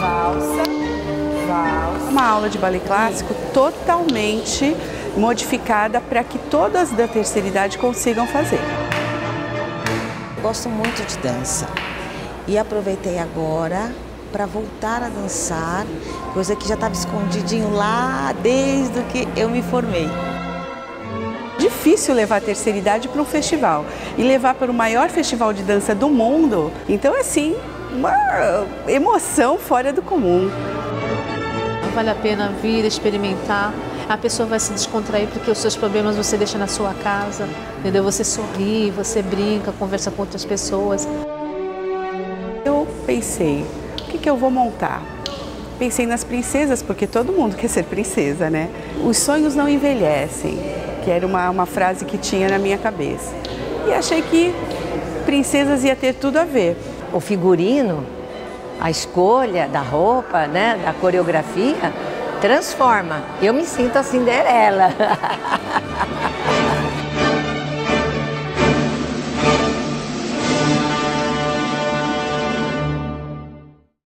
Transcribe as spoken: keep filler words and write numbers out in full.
valsa, valsa. Uma aula de balé clássico totalmente modificada para que todas da terceira idade consigam fazer. Gosto muito de dança e aproveitei agora para voltar a dançar, coisa que já estava escondidinho lá desde que eu me formei. Difícil levar a terceira idade para um festival e levar para o maior festival de dança do mundo, então é assim, uma emoção fora do comum. Vale a pena vir, experimentar, a pessoa vai se descontrair porque os seus problemas você deixa na sua casa, entendeu? Você sorri, você brinca, conversa com outras pessoas. Eu pensei, o que que eu vou montar? Pensei nas princesas, porque todo mundo quer ser princesa, né? Os sonhos não envelhecem, que era uma, uma frase que tinha na minha cabeça. E achei que princesas ia ter tudo a ver. O figurino, a escolha da roupa, né, da coreografia, transforma. Eu me sinto a Cinderela.